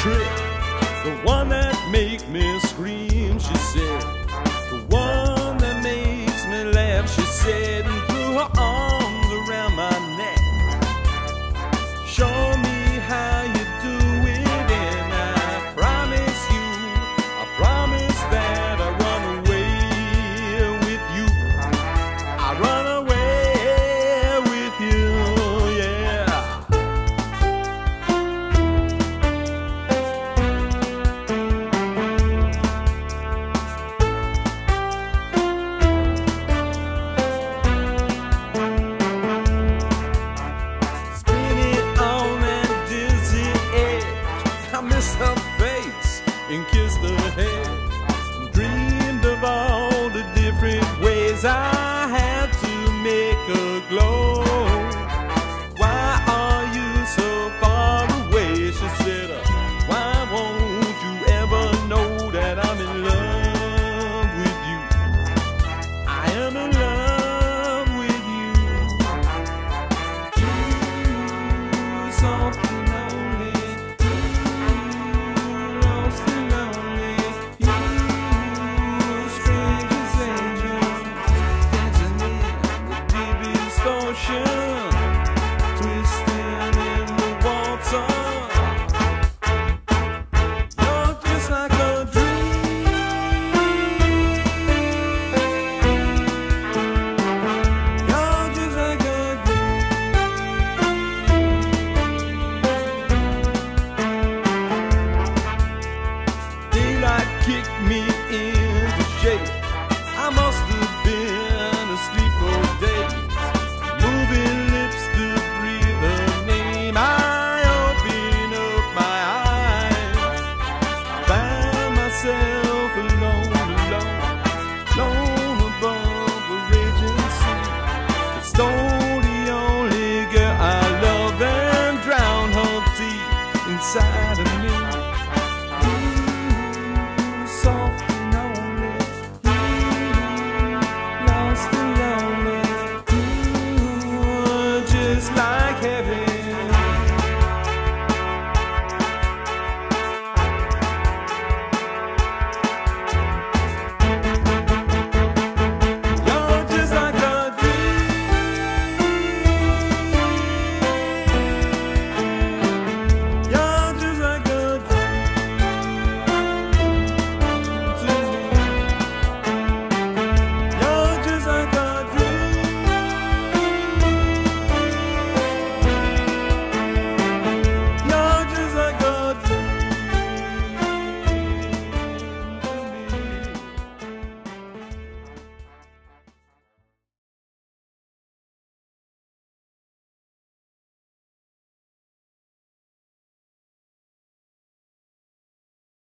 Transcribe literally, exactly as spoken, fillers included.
trick, the one that make me scream, she said. The one that makes me laugh, she said, and threw her arms around my neck. Show me how you do it, and I promise you, I promise that I run away with you. I run away with you, yeah. Her face and kissed her head, and dreamed of all the different ways I had to make her glow. Why are you so far away? She said, why won't you ever know that I'm in love with you? I am in love with you. Ooh, soft and lonely. Twisting in the water, you're just like a dream. You're just like a dream. Daylight kicked me into shape. I must have been asleep for days. Moving lips to breathe her name. I open up my eyes, find myself alone, alone, alone above a raging sea. It stole the only girl I love and drowned her deep inside